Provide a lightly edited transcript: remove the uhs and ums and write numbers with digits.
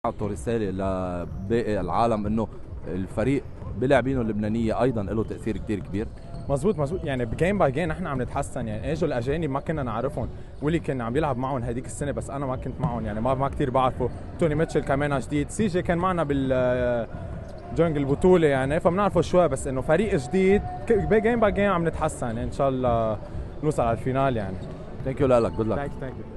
اعطوا رساله لباقي العالم انه الفريق بلاعبينه اللبنانيه ايضا له تاثير كثير كبير. مزبوط مزبوط، يعني بجيم باي جيم نحن عم نتحسن. يعني اجوا الاجانب ما كنا نعرفهم، واللي كان عم يلعب معهم هذيك السنه بس انا ما كنت معهم، يعني ما كثير بعرفه. توني ميتشل كمان جديد، سي جي كان معنا بال جنگ البطوله يعني فبنعرفه شوي، بس انه فريق جديد جيم باي جيم عم نتحسن. ان شاء الله نوصل على الفينال يعني. ثانك يو لك، جود لك. ثانك يو.